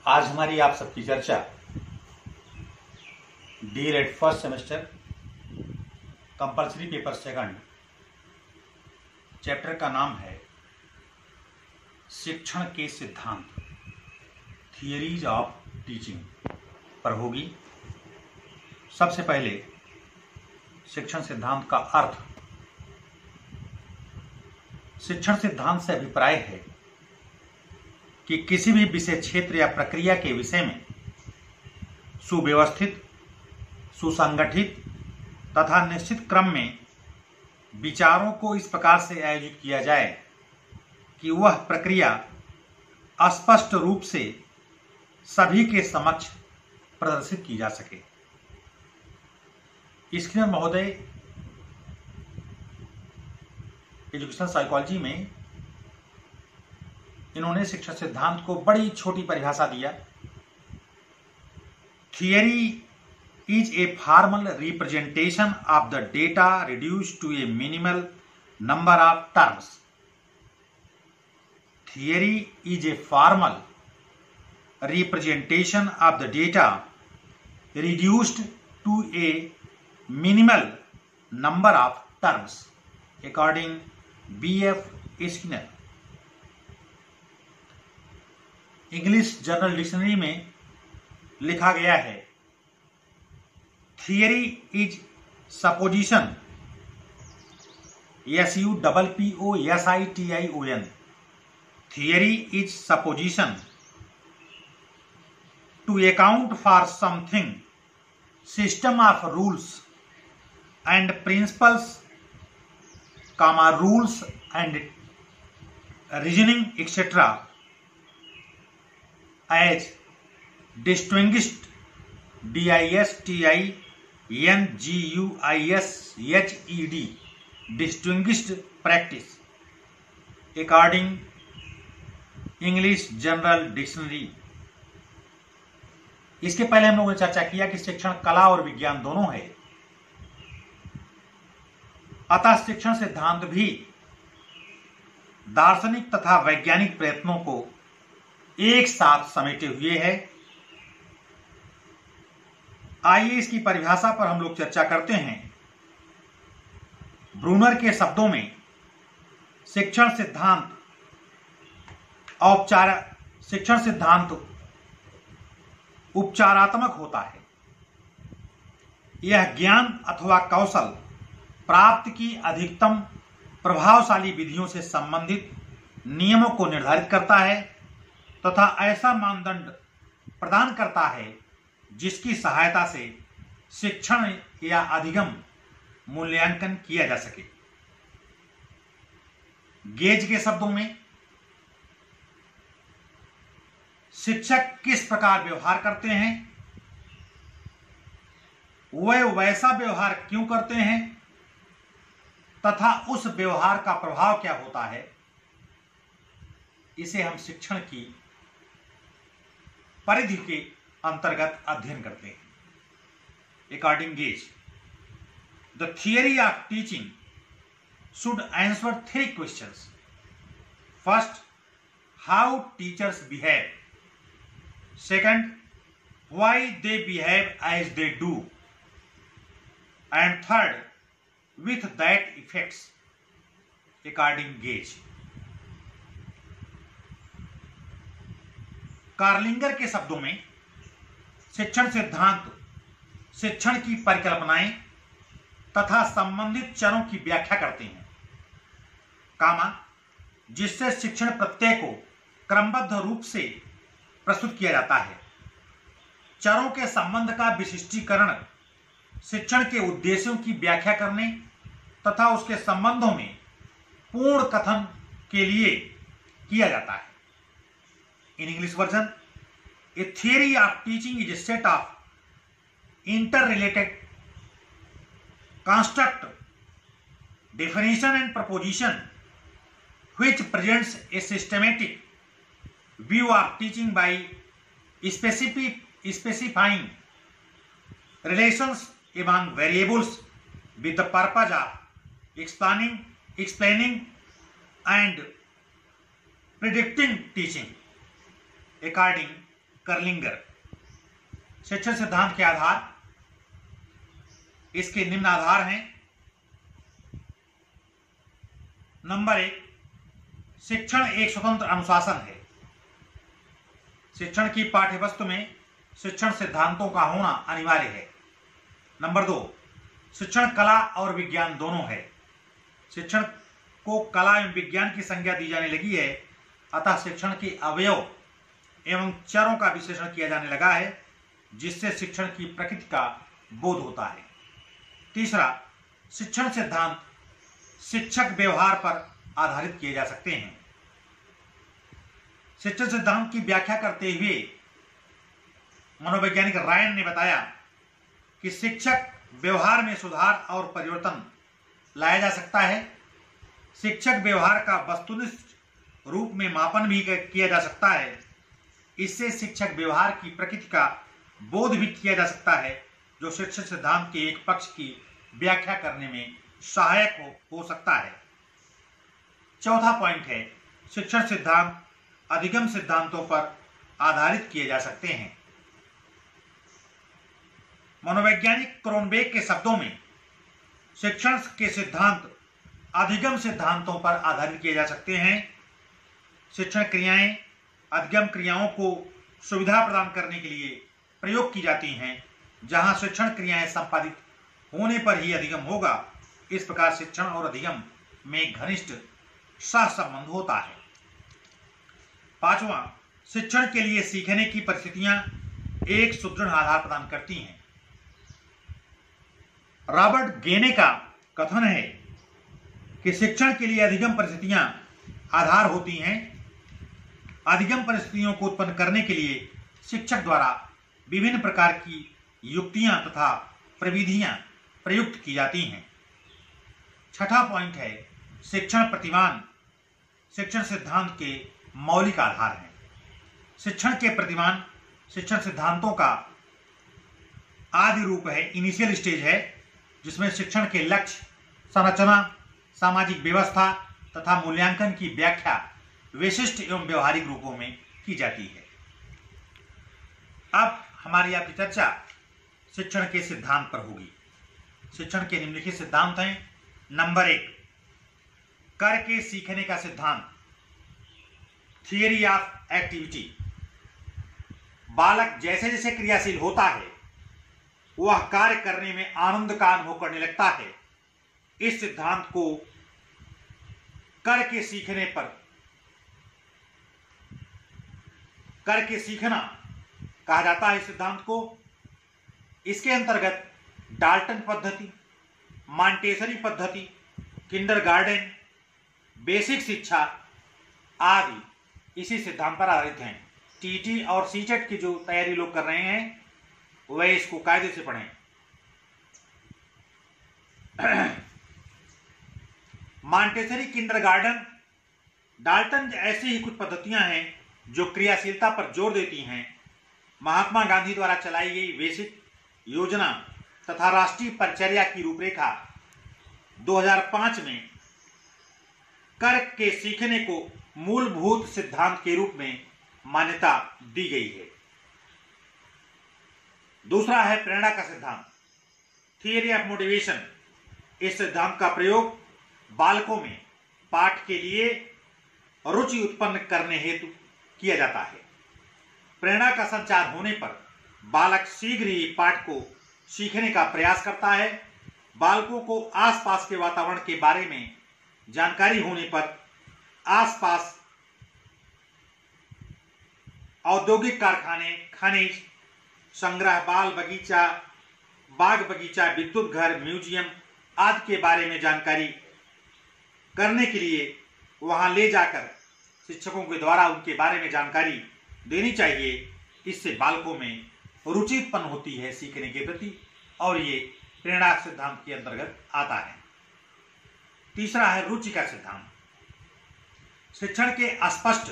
आज हमारी आप सबकी चर्चा DEd first semester compulsory paper second chapter का नाम है शिक्षण के सिद्धांत, थियरीज ऑफ टीचिंग पर होगी। सबसे पहले शिक्षण सिद्धांत का अर्थ। शिक्षण सिद्धांत से अभिप्राय है कि किसी भी विषय क्षेत्र या प्रक्रिया के विषय में सुव्यवस्थित, सुसंगठित तथा निश्चित क्रम में विचारों को इस प्रकार से आयोजित किया जाए कि वह प्रक्रिया स्पष्ट रूप से सभी के समक्ष प्रदर्शित की जा सके। स्किनर महोदय एजुकेशनल साइकोलॉजी में इन्होंने शिक्षण सिद्धांत को बड़ी छोटी परिभाषा दिया। Theory is a formal representation of the data reduced to a minimal number of terms. Theory is a formal representation of the data reduced to a minimal number of terms according B.F. Skinner. English general dictionary में लिखा गया है, theory is supposition, SUPPOSITION, theory is supposition to account for something, system of rules and principles, rules and reasoning etc. as distinguished distinguished practice according English General Dictionary। इसके पहले हम लोगों ने चर्चा किया कि शिक्षण कला और विज्ञान दोनों है, अतः शिक्षण सिद्धांत भी दार्शनिक तथा वैज्ञानिक प्रयत्नों को एक साथ समेटे हुए है। आइए इसकी परिभाषा पर हम लोग चर्चा करते हैं। ब्रूनर के शब्दों में शिक्षण सिद्धांत उपचारात्मक होता है। यह ज्ञान अथवा कौशल प्राप्ति की अधिकतम प्रभावशाली विधियों से संबंधित नियमों को निर्धारित करता है तथा ऐसा मानदंड प्रदान करता है जिसकी सहायता से शिक्षण या अधिगम मूल्यांकन किया जा सके। गेज के शब्दों में शिक्षक किस प्रकार व्यवहार करते हैं, वे वैसा व्यवहार क्यों करते हैं तथा उस व्यवहार का प्रभाव क्या होता है, इसे हम शिक्षण की परिधि के अंतर्गत अध्ययन करते हैं। According Gage, the theory of teaching should answer 3 questions. First, how teachers behave. Second, why they behave as they do. And third, with that effects according Gage। Kerlinger के शब्दों में शिक्षण सिद्धांत शिक्षण की परिकल्पनाएं तथा संबंधित चरों की व्याख्या करते हैं, जिससे शिक्षण प्रत्यय को क्रमबद्ध रूप से प्रस्तुत किया जाता है। चरों के संबंध का विशिष्टीकरण शिक्षण के उद्देश्यों की व्याख्या करने तथा उसके संबंधों में पूर्ण कथन के लिए किया जाता है। In English version, a theory of teaching is a set of interrelated construct, definition and proposition which presents a systematic view of teaching by specifying relations among variables with the purpose of explaining and predicting teaching according Kerlinger. शिक्षण सिद्धांत के आधार इसके निम्न आधार हैं। Number 1, शिक्षण एक स्वतंत्र अनुशासन है। शिक्षण की पाठ्यवस्तु में शिक्षण सिद्धांतों का होना अनिवार्य है। नंबर 2, शिक्षण कला और विज्ञान दोनों है। शिक्षण को कला एवं विज्ञान की संज्ञा दी जाने लगी है, अतः शिक्षण के अवयव एवं चरों का विश्लेषण किया जाने लगा है, जिससे शिक्षण की प्रकृति का बोध होता है। तीसरा, शिक्षण सिद्धांत शिक्षक व्यवहार पर आधारित किए जा सकते हैं। शिक्षण सिद्धांत की व्याख्या करते हुए मनोवैज्ञानिक रायन ने बताया कि शिक्षक व्यवहार में सुधार और परिवर्तन लाया जा सकता है। शिक्षक व्यवहार का वस्तुनिष्ठ रूप में मापन भी किया जा सकता है। इससे शिक्षक व्यवहार की प्रकृति का बोध भी किया जा सकता है, जो शिक्षण सिद्धांत के एक पक्ष की व्याख्या करने में सहायक हो सकता है। चौथा पॉइंट है, शिक्षण सिद्धांत अधिगम सिद्धांतों पर आधारित किए जा सकते हैं। मनोवैज्ञानिक क्रोनबेक के शब्दों में शिक्षण के सिद्धांत अधिगम सिद्धांतों पर आधारित किए जा सकते हैं। शिक्षण क्रियाएं अधिगम क्रियाओं को सुविधा प्रदान करने के लिए प्रयोग की जाती हैं। जहां शिक्षण क्रियाएं संपादित होने पर ही अधिगम होगा, इस प्रकार शिक्षण और अधिगम में घनिष्ठ सहसंबंध होता है। पांचवा, शिक्षण के लिए सीखने की परिस्थितियां एक सुदृढ़ आधार प्रदान करती हैं। रॉबर्ट गेने का कथन है कि शिक्षण के लिए अधिगम परिस्थितियां आधार होती हैं। अधिगम परिस्थितियों को उत्पन्न करने के लिए शिक्षक द्वारा विभिन्न प्रकार की युक्तियां तथा प्रविधियां प्रयुक्त की जाती हैं। छठा पॉइंट है, शिक्षण प्रतिमान शिक्षण सिद्धांत के मौलिक आधार हैं। शिक्षण के प्रतिमान शिक्षण सिद्धांतों का आदि रूप है, इनिशियल स्टेज है, जिसमें शिक्षण के लक्ष्य, संरचना, सामाजिक व्यवस्था तथा मूल्यांकन की व्याख्या विशिष्ट एवं व्यवहारिक रूपों में की जाती है। अब हमारी आपकी चर्चा शिक्षण के सिद्धांत पर होगी। शिक्षण के निम्नलिखित सिद्धांत हैं। नंबर 1, करके सीखने का सिद्धांत, थियरी ऑफ एक्टिविटी। बालक जैसे जैसे क्रियाशील होता है, वह कार्य करने में आनंद का अनुभव करने लगता है। इस सिद्धांत को करके सीखने पर करके सीखना कहा जाता है। इस सिद्धांत को इसके अंतर्गत डाल्टन पद्धति, मॉन्टेसरी पद्धति, किंडरगार्टन, बेसिक शिक्षा आदि इसी सिद्धांत पर आधारित हैं। टीटी और सीटेट की जो तैयारी लोग कर रहे हैं, वह इसको कायदे से पढ़ें। मॉन्टेसरी, किंडरगार्टन, डाल्टन ऐसी ही कुछ पद्धतियां हैं जो क्रियाशीलता पर जोर देती हैं। महात्मा गांधी द्वारा चलाई गई बेसिक योजना तथा राष्ट्रीय परिचर्या की रूपरेखा 2005 में कर के सीखने को मूलभूत सिद्धांत के रूप में मान्यता दी गई है। दूसरा है प्रेरणा का सिद्धांत, थियरी ऑफ मोटिवेशन। इस सिद्धांत का प्रयोग बालकों में पाठ के लिए रुचि उत्पन्न करने हेतु किया जाता है। प्रेरणा का संचार होने पर बालक शीघ्र ही पाठ को सीखने का प्रयास करता है। बालकों को आसपास के वातावरण के बारे में जानकारी होने पर आसपास औद्योगिक कारखाने, खनिज, संग्रह, बाग बगीचा, विद्युत घर, म्यूजियम आदि के बारे में जानकारी करने के लिए वहां ले जाकर शिक्षकों के द्वारा उनके बारे में जानकारी देनी चाहिए। इससे बालकों में रुचि उत्पन्न होती है सीखने के प्रति, और ये प्रेरणा सिद्धांत के अंतर्गत आता है। तीसरा है रुचि का सिद्धांत। शिक्षण के स्पष्ट,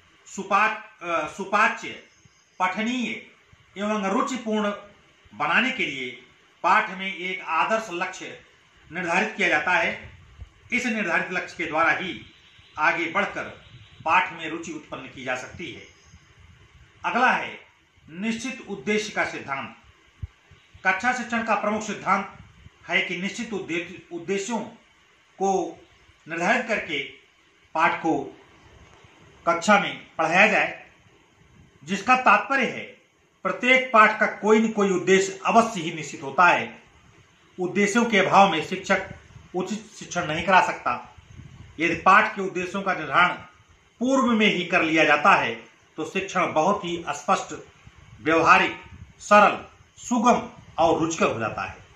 सुपाच्य, पठनीय एवं रुचिपूर्ण बनाने के लिए पाठ में एक आदर्श लक्ष्य निर्धारित किया जाता है। इस निर्धारित लक्ष्य के द्वारा ही आगे बढ़कर पाठ में रुचि उत्पन्न की जा सकती है। अगला है निश्चित उद्देश्य का सिद्धांत। कक्षा शिक्षण का प्रमुख सिद्धांत है कि निश्चित उद्देश्यों को निर्धारित करके पाठ को कक्षा में पढ़ाया जाए, जिसका तात्पर्य है प्रत्येक पाठ का कोई न कोई उद्देश्य अवश्य ही निश्चित होता है। उद्देश्यों के अभाव में शिक्षक उचित शिक्षण नहीं करा सकता। यदि पाठ के उद्देश्यों का निर्धारण पूर्व में ही कर लिया जाता है तो शिक्षण बहुत ही स्पष्ट, व्यवहारिक, सरल, सुगम और रुचिकर हो जाता है।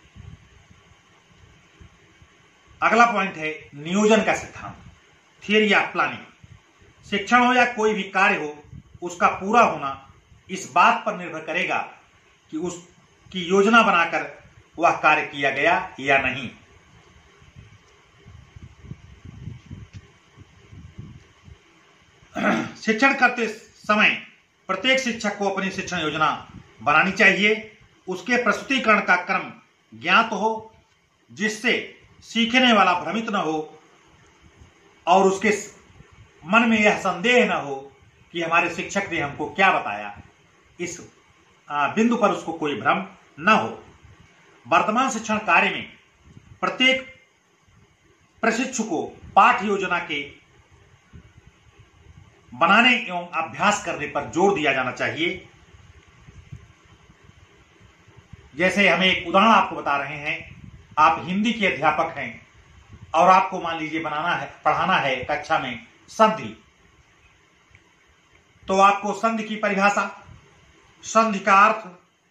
अगला पॉइंट है नियोजन का सिद्धांत, थियरी ऑफ प्लानिंग। शिक्षण हो या कोई भी कार्य हो, उसका पूरा होना इस बात पर निर्भर करेगा कि उसकी योजना बनाकर वह कार्य किया गया या नहीं। शिक्षण करते समय प्रत्येक शिक्षक को अपनी शिक्षण योजना बनानी चाहिए। उसके प्रस्तुतिकरण का क्रम ज्ञात हो, जिससे सीखने वाला भ्रमित न हो और उसके मन में यह संदेह न हो कि हमारे शिक्षक ने हमको क्या बताया। इस बिंदु पर उसको कोई भ्रम न हो। वर्तमान शिक्षण कार्य में प्रत्येक प्रशिक्षु को पाठ योजना के बनाने एवं अभ्यास करने पर जोर दिया जाना चाहिए। जैसे हम एक उदाहरण आपको बता रहे हैं, आप हिंदी के अध्यापक हैं और आपको मान लीजिए पढ़ाना है कक्षा में संधि, तो आपको संधि की परिभाषा, संधि का अर्थ,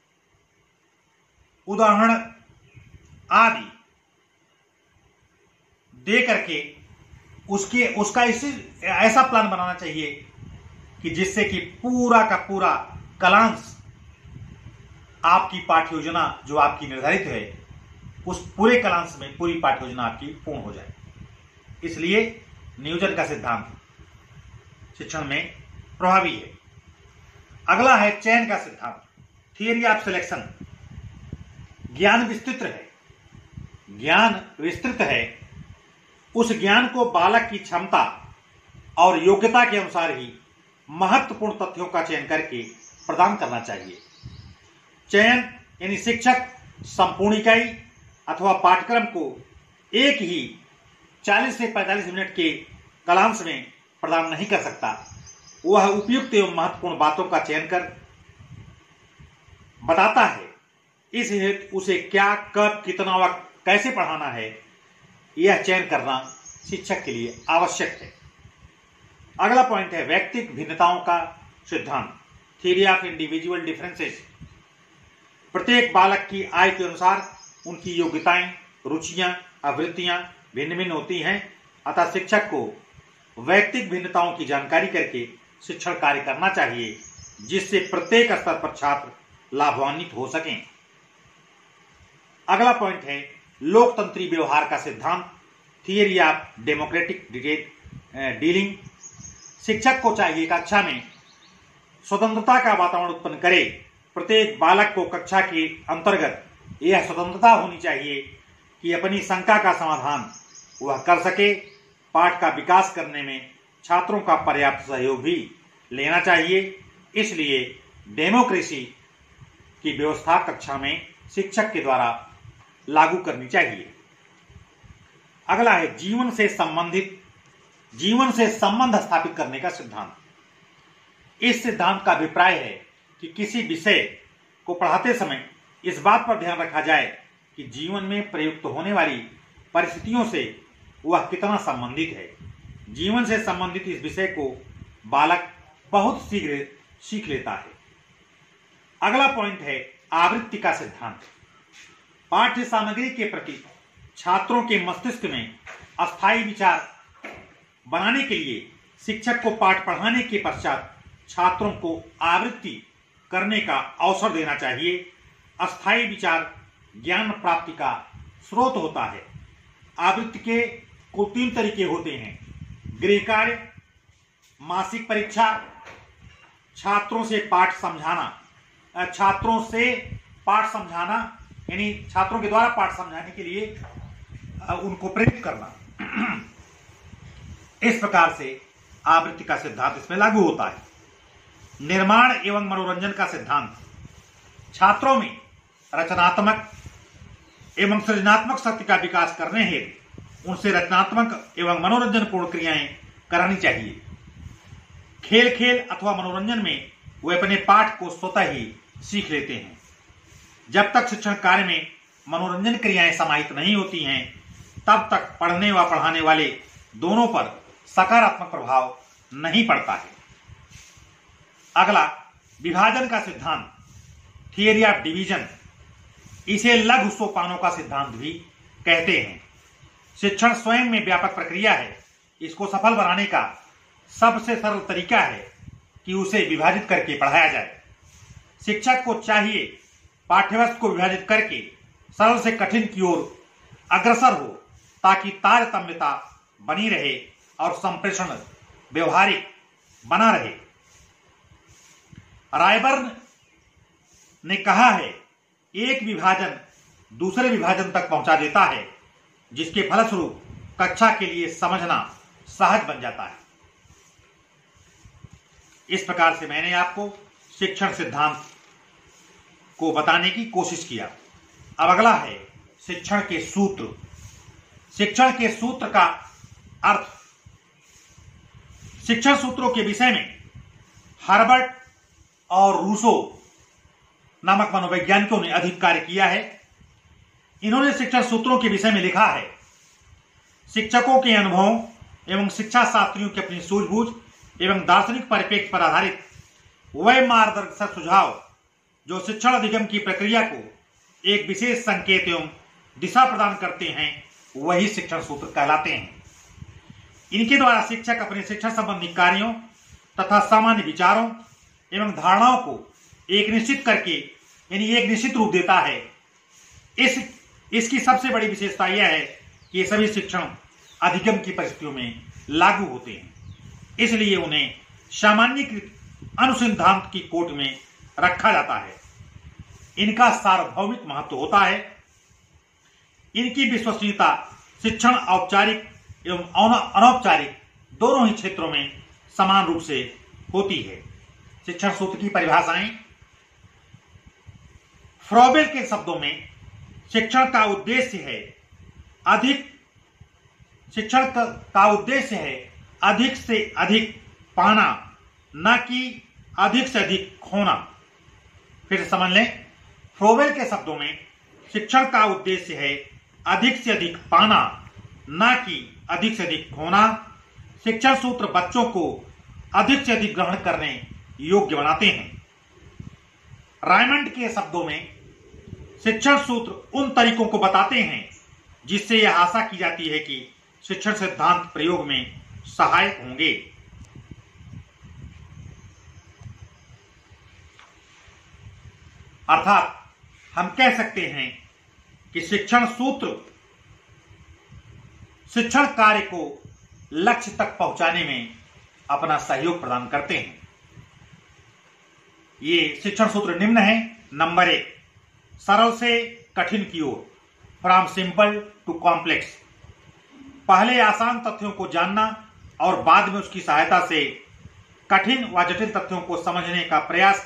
उदाहरण आदि दे करके उसका ऐसा प्लान बनाना चाहिए कि जिससे कि पूरा का पूरा कलांश आपकी पाठ्य योजना जो आपकी निर्धारित है, उस पूरे कलांश में पूरी पाठ्य योजना आपकी पूर्ण हो जाए। इसलिए नियोजन का सिद्धांत शिक्षण में प्रभावी है। अगला है चयन का सिद्धांत, थियरी ऑफ सिलेक्शन। ज्ञान विस्तृत है। उस ज्ञान को बालक की क्षमता और योग्यता के अनुसार ही महत्वपूर्ण तथ्यों का चयन करके प्रदान करना चाहिए। चयन यानी शिक्षक संपूर्ण इकाई अथवा पाठ्यक्रम को एक ही 40 से 45 मिनट के कालांश में प्रदान नहीं कर सकता। वह उपयुक्त एवं महत्वपूर्ण बातों का चयन कर बताता है। इस हेतु उसे क्या, कब, कितना व कैसे पढ़ाना है, यह चयन करना शिक्षक के लिए आवश्यक है। अगला पॉइंट है व्यक्तिगत भिन्नताओं का सिद्धांत, थियरी ऑफ इंडिविजुअल डिफरेंसेस। प्रत्येक बालक की आय के अनुसार उनकी योग्यताएं, रुचियां, आवृत्तियां भिन्न भिन्न होती हैं। अतः शिक्षक को व्यक्तिगत भिन्नताओं की जानकारी करके शिक्षण कार्य करना चाहिए, जिससे प्रत्येक स्तर पर छात्र लाभान्वित हो सकें। अगला पॉइंट है लोकतंत्री व्यवहार का सिद्धांत, थियरी ऑफ डेमोक्रेटिक डीलिंग। शिक्षक को चाहिए कक्षा में स्वतंत्रता का वातावरण उत्पन्न करे। प्रत्येक बालक को कक्षा के अंतर्गत यह स्वतंत्रता होनी चाहिए कि अपनी शंका का समाधान वह कर सके। पाठ का विकास करने में छात्रों का पर्याप्त सहयोग भी लेना चाहिए। इसलिए डेमोक्रेसी की व्यवस्था कक्षा में शिक्षक के द्वारा लागू करनी चाहिए। अगला है जीवन से संबंध स्थापित करने का सिद्धांत। इस सिद्धांत का अभिप्राय है कि किसी विषय को पढ़ाते समय इस बात पर ध्यान रखा जाए कि जीवन में प्रयुक्त होने वाली परिस्थितियों से वह कितना संबंधित है। जीवन से संबंधित इस विषय को बालक बहुत शीघ्र सीख लेता है। अगला पॉइंट है आवृत्ति का सिद्धांत। पाठ्य सामग्री के प्रति छात्रों के मस्तिष्क में अस्थायी विचार बनाने के लिए शिक्षक को पाठ पढ़ाने के पश्चात छात्रों को आवृत्ति करने का अवसर देना चाहिए। अस्थायी विचार ज्ञान प्राप्ति का स्रोत होता है। आवृत्ति के कुल 3 तरीके होते हैं: गृह कार्य, मासिक परीक्षा, छात्रों से पाठ समझाना यानी छात्रों के द्वारा पाठ समझाने के लिए उनको प्रेरित करना। इस प्रकार से आवृत्ति का सिद्धांत इसमें लागू होता है। निर्माण एवं मनोरंजन का सिद्धांत छात्रों में रचनात्मक एवं सृजनात्मक शक्ति का विकास करने हेतु उनसे रचनात्मक एवं मनोरंजनपूर्ण क्रियाएं करानी चाहिए। खेल खेल अथवा मनोरंजन में वे अपने पाठ को स्वतः ही सीख लेते हैं। जब तक शिक्षण कार्य में मनोरंजन क्रियाएं समाहित नहीं होती हैं, तब तक पढ़ने व पढ़ाने वाले दोनों पर सकारात्मक प्रभाव नहीं पड़ता है। अगला, विभाजन का सिद्धांत, थियरी ऑफ डिवीजन। इसे लघु सोपानों का सिद्धांत भी कहते हैं। शिक्षण स्वयं में व्यापक प्रक्रिया है। इसको सफल बनाने का सबसे सरल तरीका है कि उसे विभाजित करके पढ़ाया जाए। शिक्षक को चाहिए पाठ्यवस्तु को विभाजित करके सरल से कठिन की ओर अग्रसर हो, ताकि तारतम्यता बनी रहे और संप्रेषण व्यवहारिक बना रहे। रायबर्न ने कहा है, एक विभाजन दूसरे विभाजन तक पहुंचा देता है, जिसके फलस्वरूप कक्षा के लिए समझना सहज बन जाता है। इस प्रकार से मैंने आपको शिक्षण सिद्धांत को बताने की कोशिश किया। अब अगला है शिक्षण के सूत्र। शिक्षण के सूत्र का अर्थ। शिक्षण सूत्रों के विषय में हर्बर्ट और रूसो नामक मनोवैज्ञानिकों ने अधिक कार्य किया है। इन्होंने शिक्षण सूत्रों के विषय में लिखा है, शिक्षकों के अनुभवों एवं शिक्षा शास्त्रियों की अपनी सूझबूझ एवं दार्शनिक परिप्रेक्ष्य पर आधारित वह मार्गदर्शक सुझाव जो शिक्षण अधिगम की प्रक्रिया को एक विशेष संकेत एवं दिशा प्रदान करते हैं, वही शिक्षण सूत्र कहलाते हैं। इनके द्वारा शिक्षक अपने शिक्षण संबंधी कार्यों तथा सामान्य विचारों एवं धारणाओं को एक निश्चित करके यानी एक निश्चित रूप देता है। इसकी सबसे बड़ी विशेषता यह है कि ये सभी शिक्षण अधिगम की परिस्थितियों में लागू होते हैं, इसलिए उन्हें सामान्यीकृत अनुसंधान की कोट में रखा जाता है। इनका सार्वभौमिक महत्व होता है। इनकी विश्वसनीयता शिक्षण औपचारिक एवं अनौपचारिक दोनों ही क्षेत्रों में समान रूप से होती है। शिक्षण सूत्र की परिभाषाएं। फ्रॉबेल के शब्दों में शिक्षण का उद्देश्य है अधिक से अधिक पाना, न कि अधिक से अधिक खोना। फिर समझ लें, फ्रोबेल के शब्दों में शिक्षण का उद्देश्य है अधिक से अधिक पाना, न कि अधिक से अधिक खोना। शिक्षण सूत्र बच्चों को अधिक से अधिक ग्रहण करने योग्य बनाते हैं। रायमंड के शब्दों में शिक्षण सूत्र उन तरीकों को बताते हैं जिससे यह आशा की जाती है कि शिक्षण सिद्धांत प्रयोग में सहायक होंगे। अर्थात हम कह सकते हैं कि शिक्षण सूत्र शिक्षण कार्य को लक्ष्य तक पहुंचाने में अपना सहयोग प्रदान करते हैं। ये शिक्षण सूत्र निम्न है। नंबर 1, सरल से कठिन की ओर, फ्रॉम सिंपल टू कॉम्प्लेक्स। पहले आसान तथ्यों को जानना और बाद में उसकी सहायता से कठिन व जटिल तथ्यों को समझने का प्रयास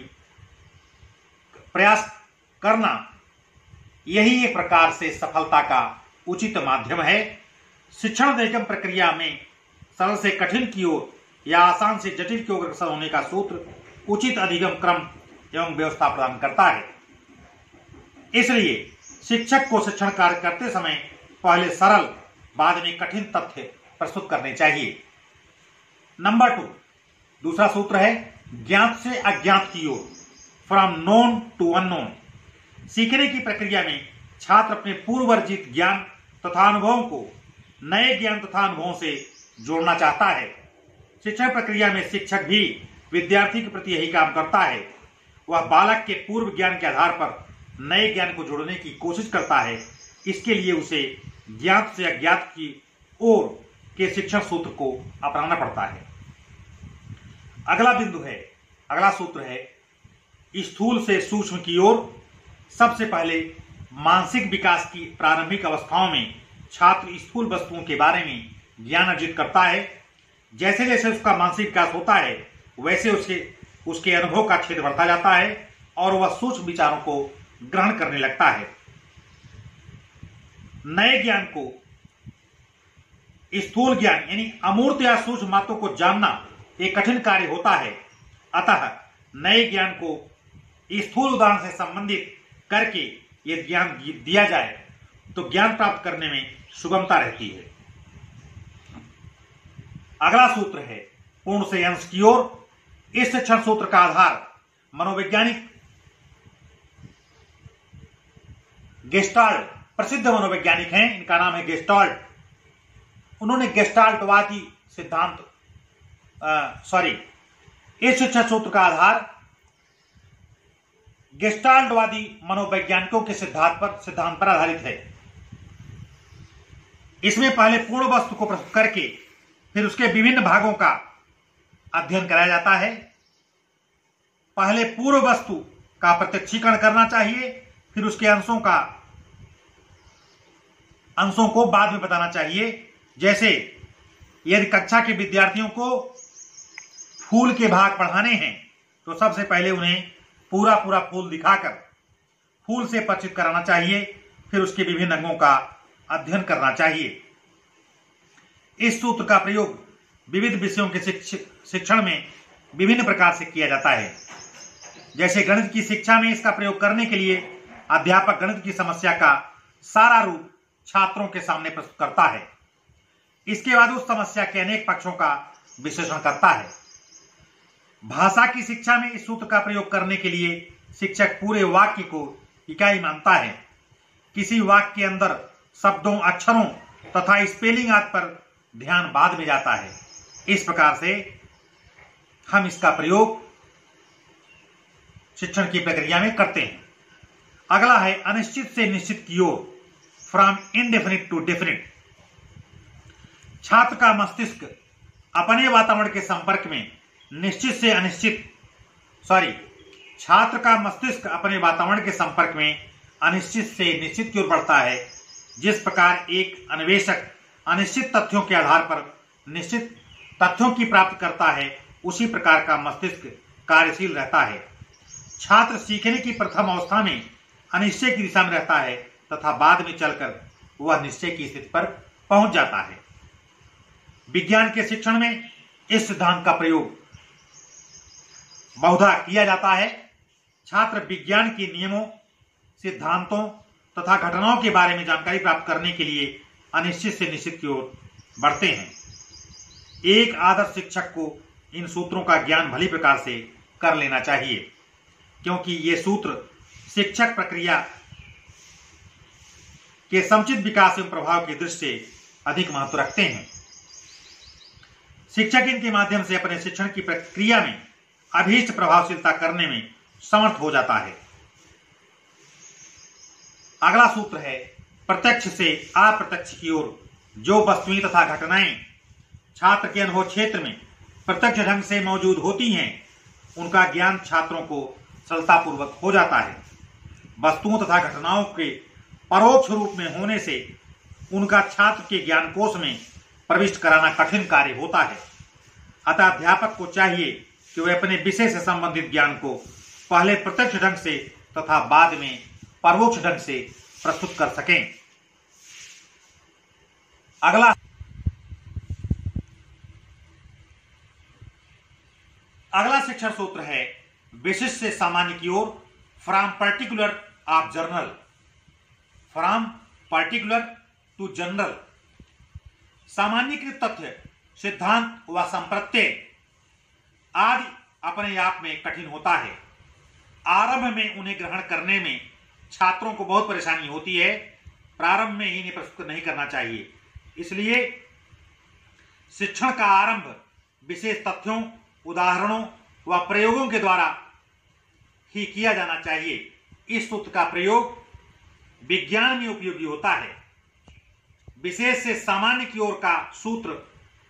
करना यही एक प्रकार से सफलता का उचित माध्यम है। शिक्षण अधिगम प्रक्रिया में सरल से कठिन की ओर या आसान से जटिल की ओर अग्रसर होने का सूत्र उचित अधिगम क्रम एवं व्यवस्था प्रदान करता है। इसलिए शिक्षक को शिक्षण कार्य करते समय पहले सरल बाद में कठिन तथ्य प्रस्तुत करने चाहिए। नंबर 2, दूसरा सूत्र है ज्ञात से अज्ञात की ओर, फ्रॉम नोन टू अननोन। सीखने की प्रक्रिया में छात्र अपने पूर्वर्जित ज्ञान तथा अनुभवों को नए ज्ञान तथा अनुभवों से जोड़ना चाहता है। शिक्षण प्रक्रिया में शिक्षक भी विद्यार्थी के प्रति यही काम करता है। वह बालक के पूर्व ज्ञान के आधार पर नए ज्ञान को जोड़ने की कोशिश करता है। इसके लिए उसे ज्ञात से अज्ञात की ओर के शिक्षण सूत्र को अपनाना पड़ता है। अगला सूत्र है स्थूल से सूक्ष्म की ओर। सबसे पहले मानसिक विकास की प्रारंभिक अवस्थाओं में छात्र स्थूल वस्तुओं के बारे में ज्ञान अर्जित करता है। जैसे जैसे उसका मानसिक विकास होता है, वैसे उसके अनुभव का क्षेत्र बढ़ता जाता है और वह सूक्ष्म विचारों को ग्रहण करने लगता है। नए ज्ञान को स्थूल ज्ञान यानी अमूर्त या सूक्ष्म बातों को जानना एक कठिन कार्य होता है। अतः नए ज्ञान को स्थूल उदाहरण से संबंधित करके यदि ज्ञान दिया जाए तो ज्ञान प्राप्त करने में सुगमता रहती है। अगला सूत्र है पूर्ण से अंश की ओर। इस शिक्षण सूत्र का आधार मनोवैज्ञानिक गेस्टाल्ट, प्रसिद्ध मनोवैज्ञानिक हैं, इनका नाम है गेस्टाल्ट। उन्होंने गेस्टाल्टवादी सिद्धांत इस शिक्षण सूत्र का आधार गेस्टाल्टवादी मनोवैज्ञानिकों के सिद्धांत पर आधारित है। इसमें पहले पूर्ण वस्तु को प्रस्तुत करके फिर उसके विभिन्न भागों का अध्ययन कराया जाता है। पहले पूर्ण वस्तु का प्रत्यक्षीकरण करना चाहिए, फिर उसके अंशों को बाद में बताना चाहिए। जैसे यदि कक्षा के विद्यार्थियों को फूल के भाग पढ़ाने हैं तो सबसे पहले उन्हें पूरा फूल दिखाकर फूल से परिचित कराना चाहिए, फिर उसके विभिन्न अंगों का अध्ययन करना चाहिए। इस सूत्र का प्रयोग विविध विषयों के शिक्षण में विभिन्न प्रकार से किया जाता है। जैसे गणित की शिक्षा में इसका प्रयोग करने के लिए अध्यापक गणित की समस्या का सारा रूप छात्रों के सामने प्रस्तुत करता है। इसके बाद उस समस्या के अनेक पक्षों का विश्लेषण करता है। भाषा की शिक्षा में इस सूत्र का प्रयोग करने के लिए शिक्षक पूरे वाक्य को इकाई मानता है। किसी वाक्य के अंदर शब्दों, अक्षरों तथा स्पेलिंग आदि पर ध्यान बाद में जाता है। इस प्रकार से हम इसका प्रयोग शिक्षण की प्रक्रिया में करते हैं। अगला है अनिश्चित से निश्चित की ओर, फ्रॉम इनडेफिनिट टू डेफिनिट। छात्र का मस्तिष्क अपने वातावरण के संपर्क में छात्र का मस्तिष्क अपने वातावरण के संपर्क में अनिश्चित से निश्चित की ओर बढ़ता है। जिस प्रकार एक अन्वेषक अनिश्चित तथ्यों के आधार पर निश्चित तथ्यों की प्राप्ति करता है, उसी प्रकार का मस्तिष्क कार्यशील रहता है। छात्र सीखने की प्रथम अवस्था में अनिश्चय की दिशा में रहता है तथा बाद में चलकर वह निश्चय की स्थिति पर पहुंच जाता है। विज्ञान के शिक्षण में इस सिद्धांत का प्रयोग बहुधा किया जाता है। छात्र विज्ञान के नियमों, सिद्धांतों तथा घटनाओं के बारे में जानकारी प्राप्त करने के लिए अनिश्चित से निश्चित की ओर बढ़ते हैं। एक आदर्श शिक्षक को इन सूत्रों का ज्ञान भली प्रकार से कर लेना चाहिए, क्योंकि ये सूत्र शिक्षक प्रक्रिया के समुचित विकास एवं प्रभाव की दृष्टि से अधिक महत्व रखते हैं। शिक्षक इनके माध्यम से अपने शिक्षण की प्रक्रिया में अभीष्ट प्रभावशीलता करने में समर्थ हो जाता है। अगला सूत्र है प्रत्यक्ष से अप्रत्यक्ष की ओर। जो वस्तुएं तथा घटनाएं छात्र के अनुभव क्षेत्र में प्रत्यक्ष ढंग से मौजूद होती हैं, उनका ज्ञान छात्रों को सरलतापूर्वक हो जाता है। वस्तुओं तथा घटनाओं के परोक्ष रूप में होने से उनका छात्र के ज्ञानकोश में प्रविष्ट कराना कठिन कार्य होता है। अतः अध्यापक को चाहिए कि वह अपने विषय से संबंधित ज्ञान को पहले प्रत्यक्ष ढंग से तथा बाद में परोक्ष ढंग से प्रस्तुत कर सकें। अगला शिक्षण सूत्र है विशिष्ट से सामान्य की ओर, from particular of general. From particular to general. सामान्यकृत तथ्य, सिद्धांत व संप्रत्यय आदि अपने आप में कठिन होता है। आरंभ में उन्हें ग्रहण करने में छात्रों को बहुत परेशानी होती है। प्रारंभ में ही इन्हें प्रस्तुत नहीं करना चाहिए। इसलिए शिक्षण का आरंभ विशेष तथ्यों, उदाहरणों व प्रयोगों के द्वारा ही किया जाना चाहिए। इस सूत्र का प्रयोग विज्ञान में उपयोगी होता है। विशेष से सामान्य की ओर का सूत्र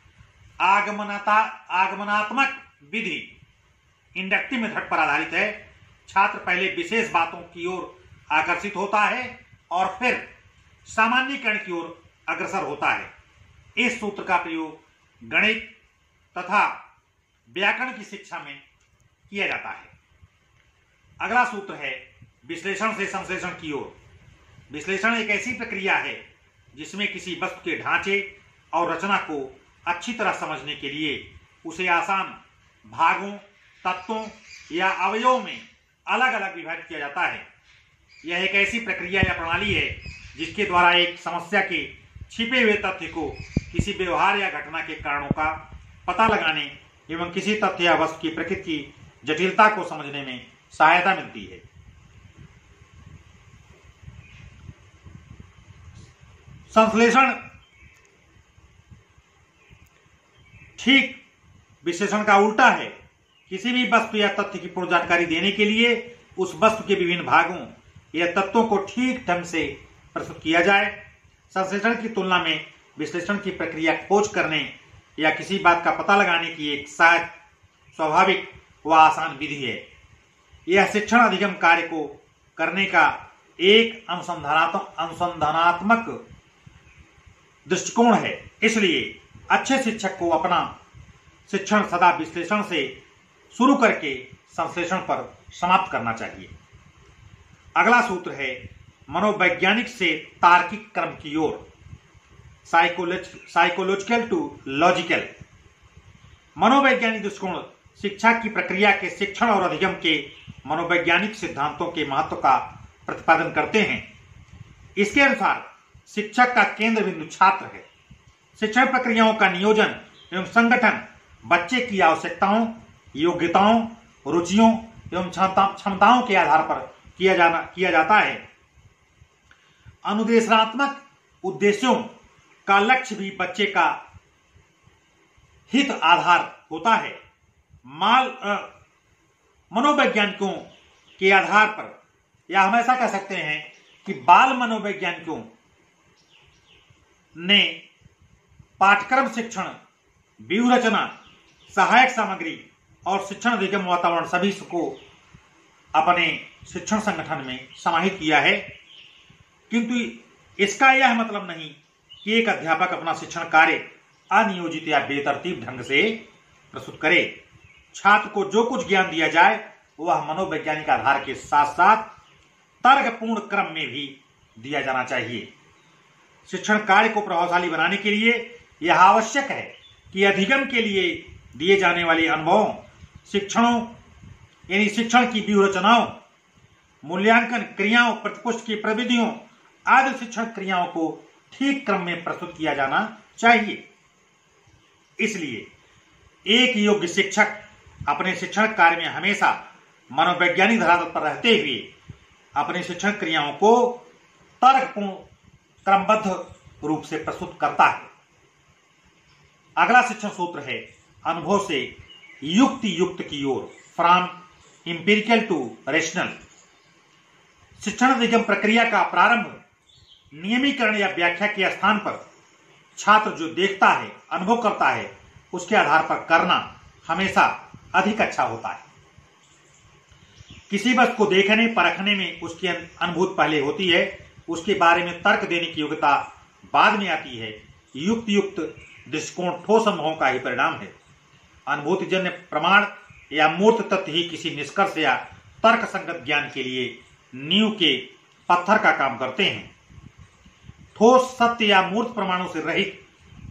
आगमनात्मक विधि, इंडक्टिव मेथड पर आधारित है। छात्र पहले विशेष बातों की ओर आकर्षित होता है और फिर सामान्यीकरण की ओर अग्रसर होता है। इस सूत्र का प्रयोग गणित तथा व्याकरण की शिक्षा में किया जाता है। अगला सूत्र है विश्लेषण से संश्लेषण की ओर। विश्लेषण एक ऐसी प्रक्रिया है जिसमें किसी वस्तु के ढांचे और रचना को अच्छी तरह समझने के लिए उसे आसान भागों, तत्वों या अवयवों में अलग अलग विभाजित किया जाता है। यह एक ऐसी प्रक्रिया या प्रणाली है जिसके द्वारा एक समस्या के छिपे हुए तथ्य को किसी व्यवहार या घटना के कारणों का पता लगाने एवं किसी तथ्य या वस्तु की प्रकृति की जटिलता को समझने में सहायता मिलती है। संश्लेषण ठीक विश्लेषण का उल्टा है। किसी भी वस्तु या तथ्य की पूर्ण जानकारी देने के लिए उस वस्तु के विभिन्न भागों या तत्वों को ठीक ढंग से प्रस्तुत किया जाए। संश्लेषण की तुलना में विश्लेषण की प्रक्रिया खोज करने या किसी बात का पता लगाने की एक सहज, स्वाभाविक व आसान विधि है। यह शिक्षण अधिगम कार्य को करने का एक अनुसंधानात्मक दृष्टिकोण है। इसलिए अच्छे शिक्षक को अपना शिक्षण सदा विश्लेषण से शुरू करके संश्लेषण पर समाप्त करना चाहिए। अगला सूत्र है मनोवैज्ञानिक से तार्किक क्रम की ओर, साइकोलॉजिकल टू लॉजिकल। मनोवैज्ञानिक दृष्टिकोण शिक्षा की प्रक्रिया के शिक्षण और अधिगम के मनोवैज्ञानिक सिद्धांतों के महत्व का प्रतिपादन करते हैं। इसके अनुसार शिक्षक का केंद्र बिंदु छात्र है। शिक्षण प्रक्रियाओं का नियोजन एवं संगठन बच्चे की आवश्यकताओं, योग्यताओं, रुचियों एवं क्षमताओं के आधार पर किया जाता है। अनुदेशनात्मक उद्देश्यों का लक्ष्य भी बच्चे का हित आधार होता है। मनोवैज्ञानिकों के आधार पर, या हम ऐसा कह सकते हैं कि बाल मनोवैज्ञानिकों ने पाठ्यक्रम शिक्षण, व्यूह रचना, सहायक सामग्री और शिक्षण अधिगम वातावरण सभी को अपने शिक्षण संगठन में समाहित किया है। किंतु इसका यह मतलब नहीं कि एक अध्यापक अपना शिक्षण कार्य अनियोजित या बेतरतीब ढंग से प्रस्तुत करे। छात्र को जो कुछ ज्ञान दिया जाए वह मनोवैज्ञानिक आधार के साथ साथ तर्कपूर्ण क्रम में भी दिया जाना चाहिए। शिक्षण कार्य को प्रभावशाली बनाने के लिए यह आवश्यक है कि अधिगम के लिए दिए जाने वाले अनुभवों, शिक्षणों यानी शिक्षण की व्यूह रचनाओं, मूल्यांकन क्रियाओं, प्रतिपुष्टि की प्रविधियों आदि शिक्षण क्रियाओं को ठीक क्रम में प्रस्तुत किया जाना चाहिए। इसलिए एक योग्य शिक्षक अपने शिक्षण कार्य में हमेशा मनोवैज्ञानिक धरातल पर रहते हुए अपनी शिक्षण क्रियाओं को तर्कपूर्ण क्रमबद्ध रूप से प्रस्तुत करता है। अगला शिक्षण सूत्र है अनुभव से युक्ति युक्त की ओर, फ्रॉम इंपिरिकल टू रेशनल। शिक्षण अधिगम प्रक्रिया का प्रारंभ नियमीकरण या व्याख्या के स्थान पर छात्र जो देखता है, अनुभव करता है, उसके आधार पर करना हमेशा अधिक अच्छा होता है। किसी वस्तु को देखने परखने में उसकी अनुभूति पहले होती है, उसके बारे में तर्क देने की योग्यता बाद में आती है। युक्त युक्त दृष्टिकोण ठोस अनुभवों का ही परिणाम है। अनुभूतिजन्य प्रमाण या मूर्त तथ्य ही किसी निष्कर्ष या तर्क संगत ज्ञान के लिए नींव के पत्थर का काम करते हैं। ठोस सत्य या मूर्त प्रमाणों से रहित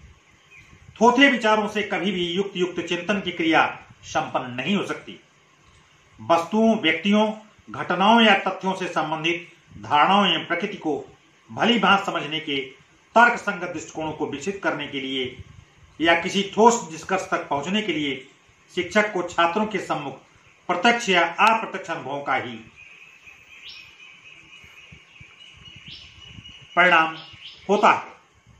थोथे विचारों से कभी भी युक्त युक्त चिंतन की क्रिया संपन्न नहीं हो सकती। वस्तुओं, व्यक्तियों, घटनाओं या तथ्यों से संबंधित धारणाओं एवं प्रकृति को भली भांति समझने के तर्क संगत दृष्टिकोणों को विकसित करने के लिए या किसी ठोस निष्कर्ष तक पहुंचने के लिए शिक्षक को छात्रों के सम्मुख प्रत्यक्ष या अप्रत्यक्ष अनुभवों का ही परिणाम होता है।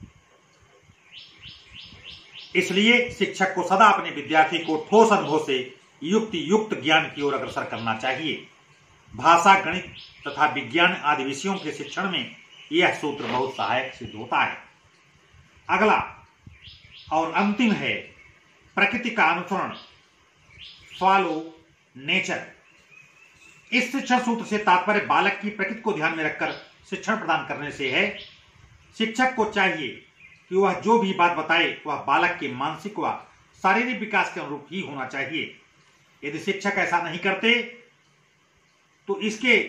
इसलिए शिक्षक को सदा अपने विद्यार्थी को ठोस अनुभव से युक्त ज्ञान की ओर अग्रसर करना चाहिए। भाषा, गणित तथा विज्ञान आदि विषयों के शिक्षण में यह सूत्र बहुत सहायक सिद्ध होता है। अगला और अंतिम है प्रकृति का अनुसरण, फॉलो नेचर। इस शिक्षण सूत्र से तात्पर्य बालक की प्रकृति को ध्यान में रखकर शिक्षण प्रदान करने से है। शिक्षक को चाहिए कि वह जो भी बात बताए वह बालक के मानसिक व शारीरिक विकास के अनुरूप ही होना चाहिए। यदि शिक्षक ऐसा नहीं करते तो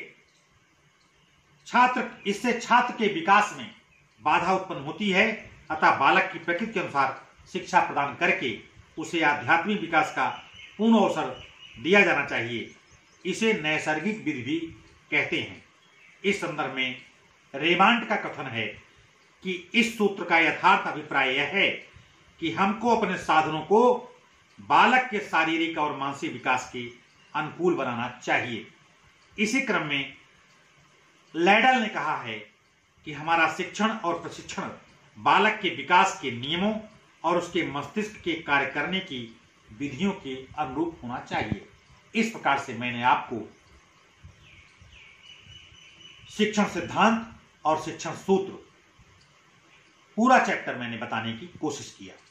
इससे छात्र के विकास में बाधा उत्पन्न होती है। अतः बालक की प्रकृति के अनुसार शिक्षा प्रदान करके उसे आध्यात्मिक विकास का पूर्ण अवसर दिया जाना चाहिए। इसे नैसर्गिक विधि भी कहते हैं। इस संदर्भ में रेमांड का कथन है कि इस सूत्र का यथार्थ अभिप्राय यह है कि हमको अपने साधनों को बालक के शारीरिक और मानसिक विकास के अनुकूल बनाना चाहिए। इसी क्रम में लैडल ने कहा है कि हमारा शिक्षण और प्रशिक्षण बालक के विकास के नियमों और उसके मस्तिष्क के कार्य करने की विधियों के अनुरूप होना चाहिए। इस प्रकार से मैंने आपको शिक्षण सिद्धांत और शिक्षण सूत्र पूरा चैप्टर मैंने बताने की कोशिश किया।